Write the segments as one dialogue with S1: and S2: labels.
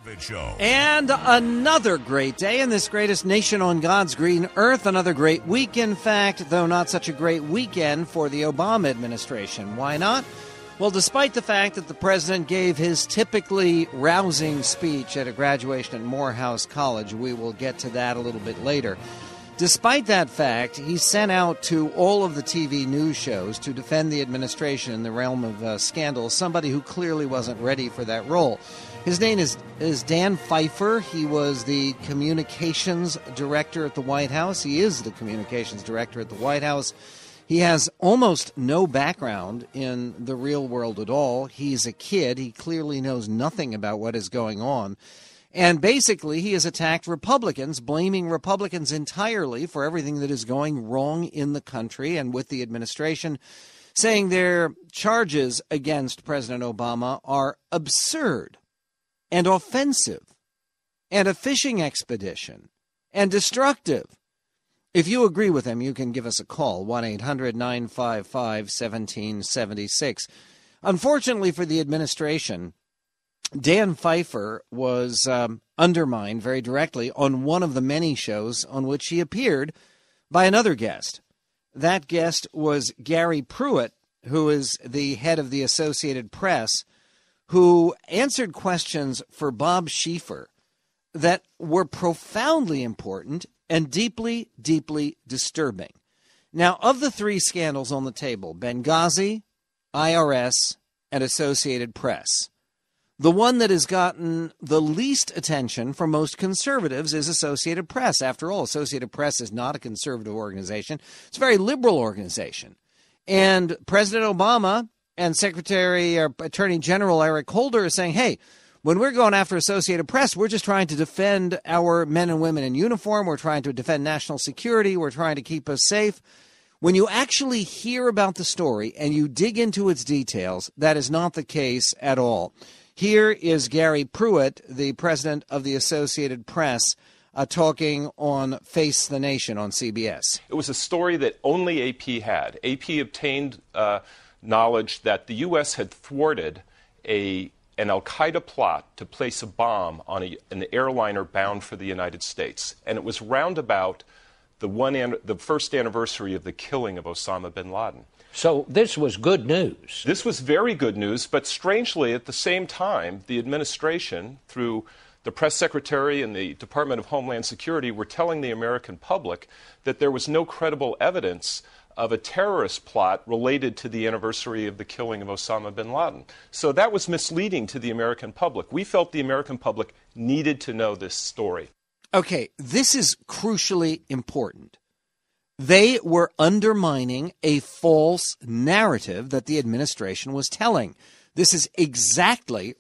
S1: Show.
S2: And another great day in this greatest nation on God's green earth. Another great week, in fact, though not such a great weekend for the Obama administration. Why not? Well, despite the fact that the president gave his typically rousing speech at a graduation at Morehouse College, we will get to that a little bit later. Despite that fact, he sent out to all of the TV news shows to defend the administration in the realm of scandal somebody who clearly wasn't ready for that role. His name is Dan Pfeiffer. He was the communications director at the White House. He is the communications director at the White House. He has almost no background in the real world at all. He's a kid. He clearly knows nothing about what is going on. And basically, he has attacked Republicans, blaming Republicans entirely for everything that is going wrong in the country and with the administration, saying their charges against President Obama are absurd and offensive and a fishing expedition and destructive. If you agree with him, you can give us a call, 1-800-955-1776. Unfortunately for the administration, Dan Pfeiffer was undermined very directly on one of the many shows on which he appeared by another guest. That guest was Gary Pruitt, who is the head of the Associated Press, who answered questions for Bob Schieffer that were profoundly important and deeply, deeply disturbing. Now, of the three scandals on the table, Benghazi, IRS, and Associated Press, the one that has gotten the least attention from most conservatives is Associated Press. After all, Associated Press is not a conservative organization. It's a very liberal organization. And President Obama and Attorney General Eric Holder are saying, hey, when we're going after Associated Press, we're just trying to defend our men and women in uniform. We're trying to defend national security. We're trying to keep us safe. When you actually hear about the story and you dig into its details, that is not the case at all. Here is Gary Pruitt, the president of the Associated Press, talking on Face the Nation on CBS.
S3: It was a story that only AP had. AP obtained knowledge that the U.S. had thwarted an al-Qaeda plot to place a bomb on an airliner bound for the United States. And it was roundabout the first anniversary of the killing of Osama bin Laden.
S4: So this was good news.
S3: This was very good news, but strangely, at the same time, the administration, through the press secretary and the Department of Homeland Security, were telling the American public that there was no credible evidence of a terrorist plot related to the anniversary of the killing of Osama bin Laden. So that was misleading to the American public. We felt the American public needed to know this story.
S2: Okay, this is crucially important. They were undermining a false narrative that the administration was telling. This is exactly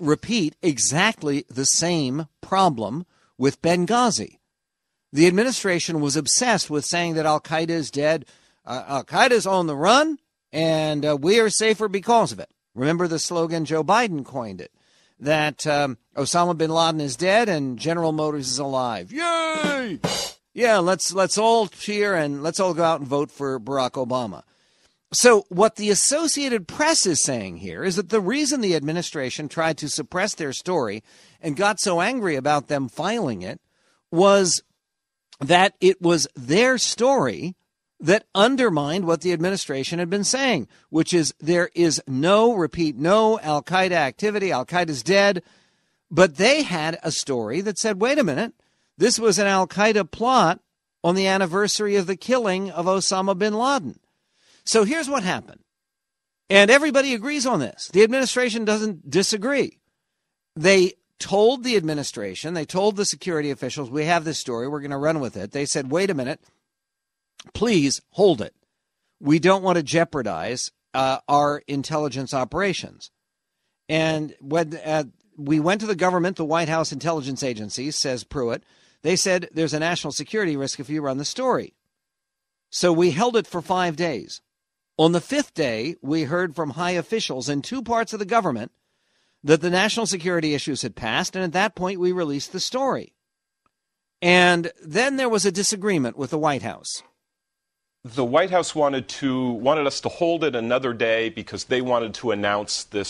S2: the same problem with Benghazi. The administration was obsessed with saying that al-Qaeda is dead. Al-Qaeda is on the run, and we are safer because of it. Remember the slogan, Joe Biden coined it, that Osama bin Laden is dead and General Motors is alive. Yay! Yeah, let's all cheer and let's all go out and vote for Barack Obama. So what the Associated Press is saying here is that the reason the administration tried to suppress their story and got so angry about them filing it was that it was their story that undermined what the administration had been saying, which is there is no al-Qaeda activity, al-Qaeda's dead. But they had a story that said, wait a minute, this was an al-Qaeda plot on the anniversary of the killing of Osama bin Laden. So here's what happened. And everybody agrees on this. The administration doesn't disagree. They told the administration, they told the security officials, we have this story, we're going to run with it. They said, wait a minute, please hold it. We don't want to jeopardize our intelligence operations. And when we went to the government, the White House intelligence agencies, says Pruitt, they said there's a national security risk if you run the story. So we held it for 5 days. On the fifth day, we heard from high officials in two parts of the government that the national security issues had passed, and at that point we released the story. And then there was a disagreement with the White House.
S3: The White House wanted us to hold it another day because they wanted to announce this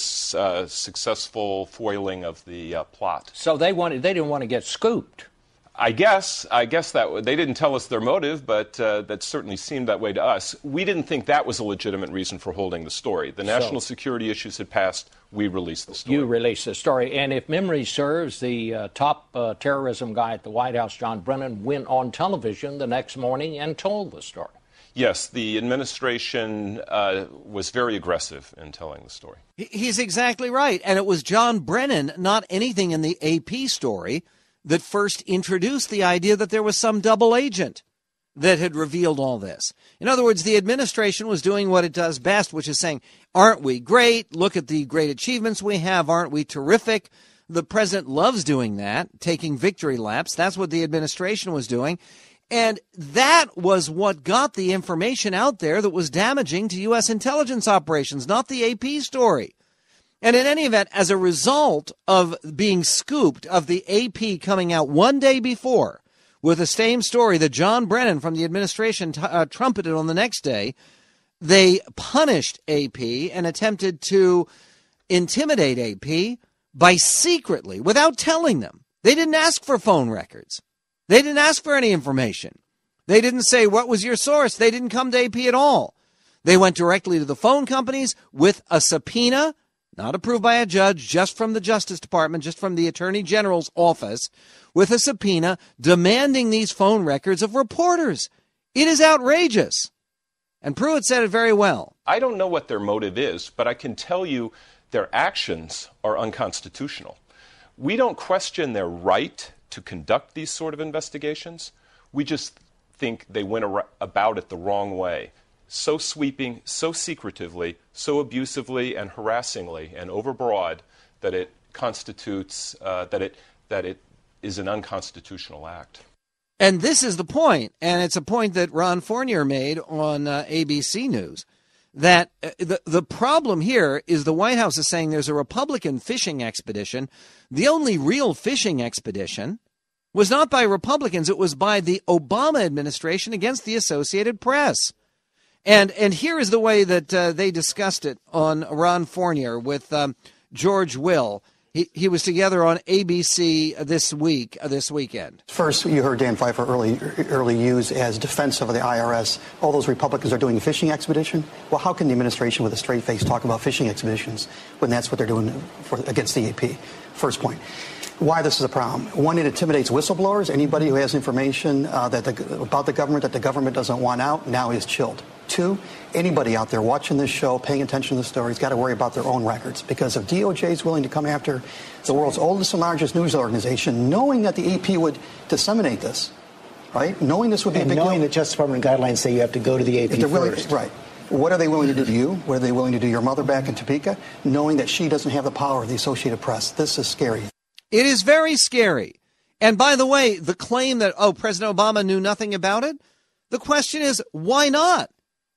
S3: successful foiling of the plot.
S4: So they didn't want to get scooped.
S3: I guess that they didn't tell us their motive, but that certainly seemed that way to us. We didn't think that was a legitimate reason for holding the story. The national security issues had passed. We released the story.
S4: You released the story. And if memory serves, the top terrorism guy at the White House, John Brennan, went on television the next morning and told the story.
S3: Yes, the administration was very aggressive in telling the story.
S2: He's exactly right. And it was John Brennan, not anything in the AP story, that first introduced the idea that there was some double agent that had revealed all this. In other words, the administration was doing what it does best, which is saying, aren't we great? Look at the great achievements we have. Aren't we terrific? The president loves doing that, taking victory laps. That's what the administration was doing. And that was what got the information out there that was damaging to U.S. intelligence operations, not the AP story. And in any event, as a result of being scooped, of the AP coming out one day before with the same story that John Brennan from the administration trumpeted on the next day, they punished AP and attempted to intimidate AP by secretly, without telling them. They didn't ask for phone records. They didn't ask for any information. They didn't say, what was your source? They didn't come to AP at all. They went directly to the phone companies with a subpoena, not approved by a judge, just from the Justice Department, just from the Attorney General's office, with a subpoena demanding these phone records of reporters. It is outrageous. And Pruitt said it very well.
S3: I don't know what their motive is, but I can tell you their actions are unconstitutional. We don't question their right to conduct these sort of investigations. We just think they went about it the wrong way. So sweeping, so secretively, so abusively and harassingly and overbroad that it constitutes, that it is an unconstitutional act.
S2: And this is the point, and it's a point that Ron Fournier made on ABC News, that the problem here is the White House is saying there's a Republican fishing expedition. The only real fishing expedition was not by Republicans. It was by the Obama administration against the Associated Press. And here is the way that they discussed it on Ron Fournier with George Will. He was together on ABC this weekend.
S1: First, you heard Dan Pfeiffer early use as defensive of the IRS. All those Republicans are doing a fishing expedition. Well, how can the administration with a straight face talk about fishing expeditions when that's what they're doing against the AP? First point. Why this is a problem. One, it intimidates whistleblowers. Anybody who has information about the government that the government doesn't want out now is chilled. Two, anybody out there watching this show, paying attention to the story, has got to worry about their own records. Because if DOJ is willing to come after the world's oldest and largest news organization, knowing that the AP would disseminate this, right? Knowing this would be a big deal.
S5: Knowing the Justice Department guidelines say you have to go to the AP first.
S1: Right. What are they willing to do to you? What are they willing to do to your mother back in Topeka? Knowing that she doesn't have the power of the Associated Press. This is scary.
S2: It is very scary. And by the way, the claim that, President Obama knew nothing about it, the question is, why not?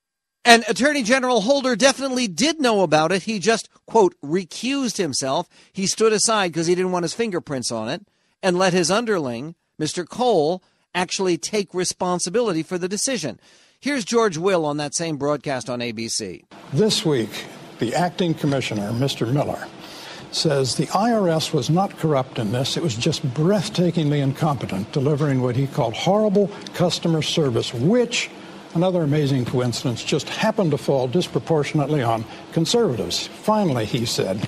S2: And Attorney General Holder definitely did know about it. He just, quote, recused himself. He stood aside because he didn't want his fingerprints on it and let his underling, Mr. Cole, actually take responsibility for the decision. Here's George Will on that same broadcast on ABC.
S6: This week, the acting commissioner, Mr. Miller, says the IRS was not corrupt in this. It was just breathtakingly incompetent, delivering what he called horrible customer service, which, another amazing coincidence, just happened to fall disproportionately on conservatives. Finally, he said,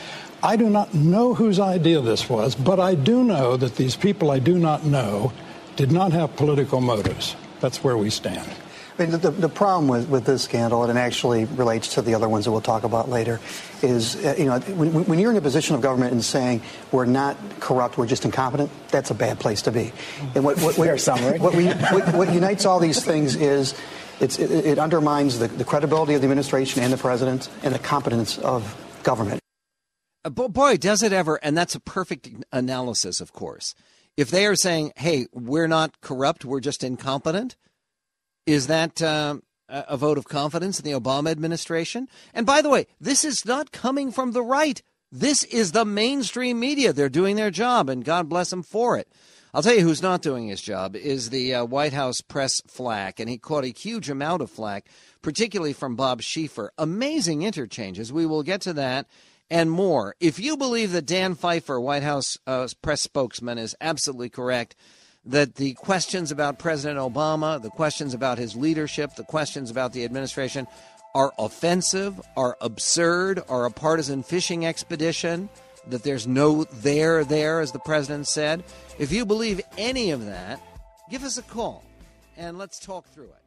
S6: I do not know whose idea this was, but I do know that these people I do not know did not have political motives. That's where we stand.
S1: I mean, the problem with this scandal, and it actually relates to the other ones that we'll talk about later, is, when you're in a position of government and saying we're not corrupt, we're just incompetent, that's a bad place to be. And what unites all these things is it undermines the credibility of the administration and the president and the competence of government.
S2: Boy, does it ever. And that's a perfect analysis, of course. If they are saying, hey, we're not corrupt, we're just incompetent, is that a vote of confidence in the Obama administration? And by the way, this is not coming from the right. This is the mainstream media. They're doing their job, and God bless them for it. I'll tell you who's not doing his job is the White House press flack, and he caught a huge amount of flack, particularly from Bob Schieffer. Amazing interchanges. We will get to that and more. If you believe that Dan Pfeiffer, White House press spokesman, is absolutely correct, that the questions about President Obama, the questions about his leadership, the questions about the administration are offensive, are absurd, are a partisan fishing expedition, that there's no there, as the president said. If you believe any of that, give us a call and let's talk through it.